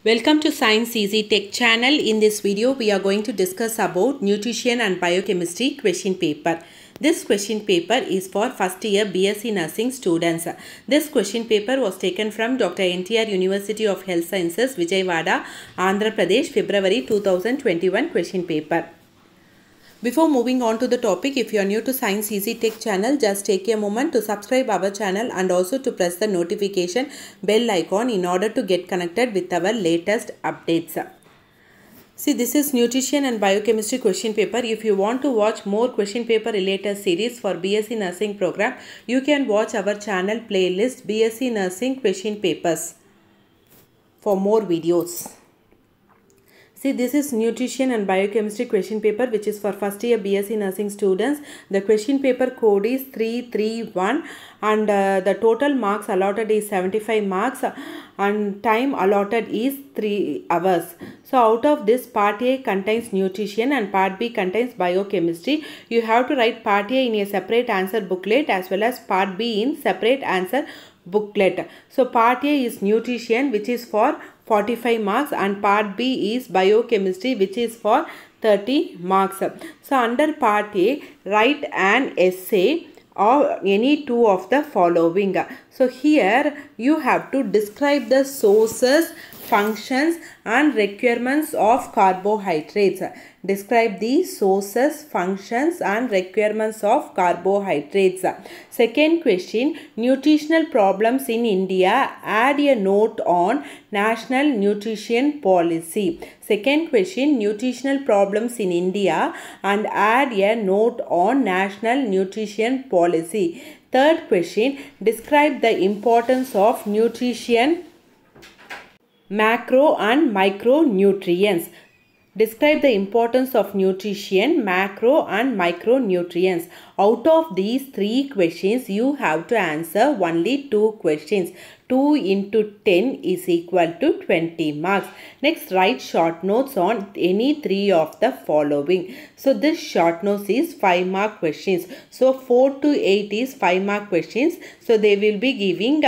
Welcome to Science Easy Tech channel. In this video, we are going to discuss about nutrition and biochemistry question paper. This question paper is for first year BSc Nursing students. This question paper was taken from Dr. NTR University of Health Sciences, Vijayawada, Andhra Pradesh, February 2021 question paper. Before moving on to the topic, if you are new to Science Easy Tech channel, just take a moment to subscribe our channel and also to press the notification bell icon in order to get connected with our latest updates. See, this is nutrition and biochemistry question paper. If you want to watch more question paper related series for BSc Nursing program, you can watch our channel playlist BSc Nursing question papers for more videos. See, this is nutrition and biochemistry question paper which is for first year BSc Nursing students. The question paper code is 331 and the total marks allotted is 75 marks and time allotted is 3 hours. So out of this, part A contains nutrition and part B contains biochemistry. You have to write part A in a separate answer booklet as well as part B in separate answer booklet. So part A is nutrition which is for 45 marks and part B is biochemistry which is for 30 marks. So under part A, write an essay or any two of the following. So here you have to describe the sources, functions and requirements of carbohydrates. Describe the sources, functions and requirements of carbohydrates. Second question, nutritional problems in India. Add a note on National Nutrition Policy. Second question, nutritional problems in India and add a note on National Nutrition Policy. Third question, describe the importance of nutrition, macro and micronutrients. Describe the importance of nutrition, macro and micronutrients. Out of these three questions, you have to answer only two questions. 2 into 10 is equal to 20 marks. Next, write short notes on any three of the following. So this short notes is 5 mark questions. So 4 to 8 is 5 mark questions. So they will be giving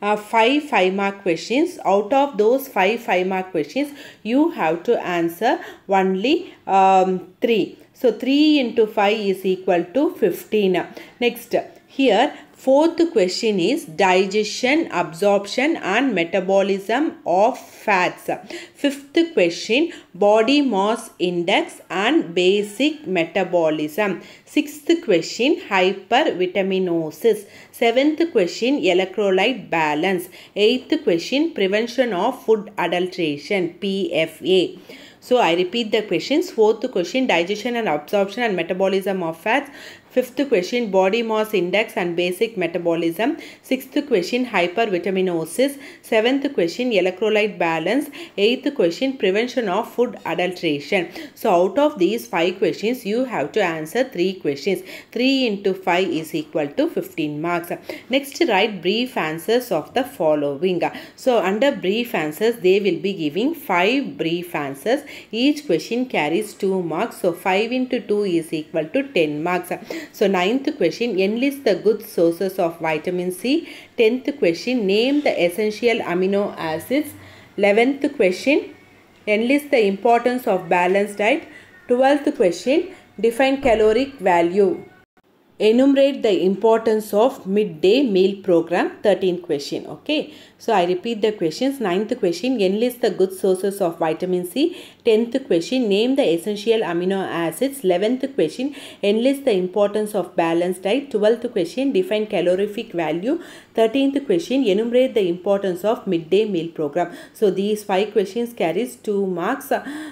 5 mark questions. Out of those 5 mark questions, you have to answer only 3. So 3 into 5 is equal to 15. Next, here fourth question is digestion, absorption and metabolism of fats. Fifth question, body mass index and basic metabolism. Sixth question, hypervitaminosis. Seventh question, electrolyte balance. Eighth question, prevention of food adulteration, PFA. So I repeat the questions. Fourth question, digestion and absorption and metabolism of fats. Fifth question, body mass index and basic metabolism. Sixth question, hypervitaminosis. Seventh question, electrolyte balance. Eighth question, prevention of food adulteration. So out of these 5 questions, you have to answer 3 questions. 3 into 5 is equal to 15 marks. Next, write brief answers of the following. So under brief answers, they will be giving 5 brief answers. Each question carries 2 marks. So 5 into 2 is equal to 10 marks. So 9th question, enlist the good sources of vitamin C. 10th question, name the essential amino acids. 11th question, enlist the importance of balanced diet. 12th question, define caloric value. Enumerate the importance of midday meal program. 13th question. Okay. So I repeat the questions. 9th question, enlist the good sources of vitamin C. 10th question, name the essential amino acids. 11th question, enlist the importance of balanced diet. 12th question, define calorific value. 13th question, enumerate the importance of midday meal program. So these 5 questions carries 2 marks.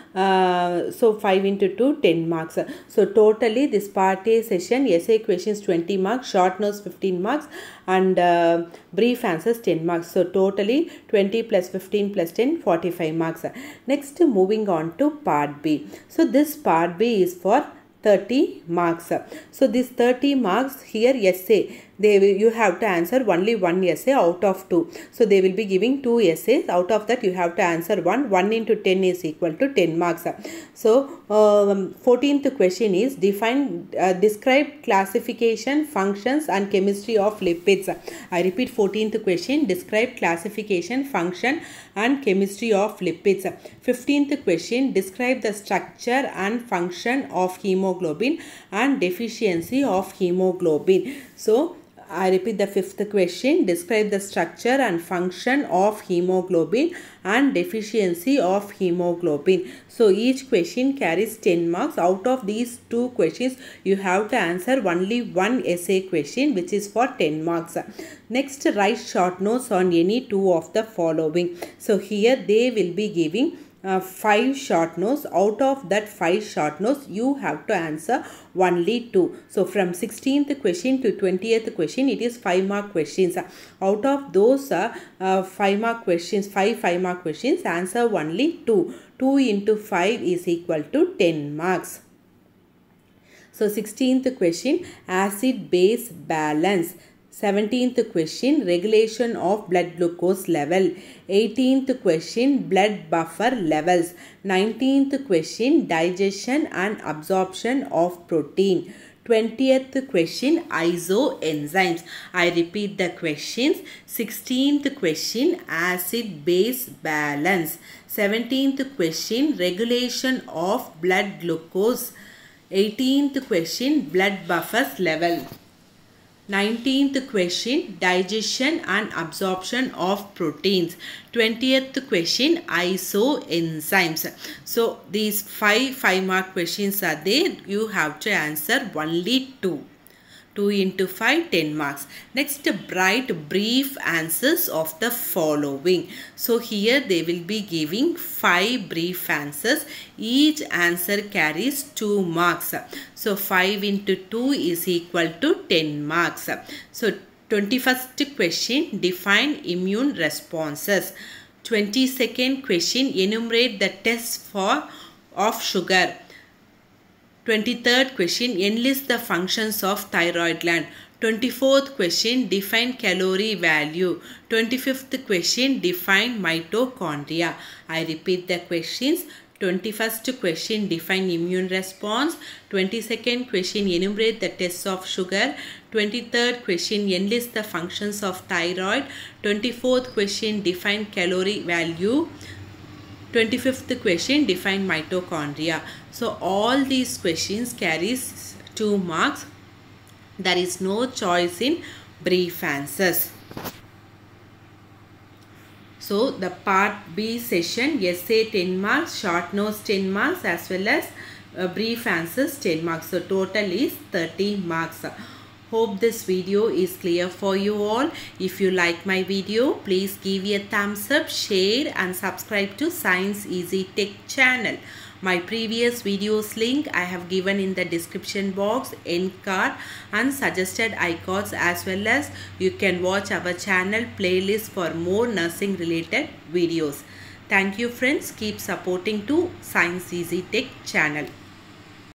So 5 into 2, 10 marks. So totally this part A session, essay questions 20 marks, short notes 15 marks and brief answers 10 marks. So totally 20 plus 15 plus 10, 45 marks. Next, moving on to part B. So this part B is for 30 marks. So this 30 marks here essay. you have to answer only one essay out of 2. So they will be giving 2 essays. Out of that you have to answer 1. 1 into 10 is equal to 10 marks. So 14th question is describe classification, functions and chemistry of lipids. I repeat 14th question, describe classification, function and chemistry of lipids. 15th question, describe the structure and function of hemoglobin and deficiency of hemoglobin. So I repeat the 5th question, describe the structure and function of hemoglobin and deficiency of hemoglobin. So each question carries 10 marks. Out of these 2 questions, you have to answer only one essay question, which is for 10 marks. Next, write short notes on any 2 of the following. So here they will be giving 5 short notes. Out of that 5 short notes, you have to answer only 2. So from 16th question to 20th question, it is 5 mark questions. Out of those 5 mark questions, 5 mark questions, answer only 2. 2 into 5 is equal to 10 marks. So 16th question, acid base balance. 17th question, regulation of blood glucose level. 18th question, blood buffer levels. 19th question, digestion and absorption of protein. 20th question, isoenzymes. I repeat the questions. 16th question, acid base balance. 17th question, regulation of blood glucose. 18th question, blood buffers level. 19th question, digestion and absorption of proteins. 20th question, isoenzymes. So these 5 mark questions are there. You have to answer only 2. 2 into 5, 10 marks. Next, write brief answers of the following. So here they will be giving 5 brief answers. Each answer carries 2 marks. So 5 into 2 is equal to 10 marks. So 21st question, define immune responses. 22nd question, enumerate the tests of sugar. 23rd question, enlist the functions of thyroid gland. 24th question, define calorie value. 25th question, define mitochondria. I repeat the questions. 21st question, define immune response. 22nd question, enumerate the tests of sugar. 23rd question, enlist the functions of thyroid. 24th question, define calorie value. 25th question, define mitochondria. So all these questions carries 2 marks. There is no choice in brief answers. So the part B session, essay 10 marks, short notes 10 marks as well as brief answers 10 marks. So total is 30 marks. Hope this video is clear for you all. If you like my video, please give a thumbs up, share and subscribe to Science Easy Tech channel. My previous videos link I have given in the description box, end card and suggested icons, as well as you can watch our channel playlist for more nursing related videos. Thank you friends. Keep supporting to Science Easy Tech channel.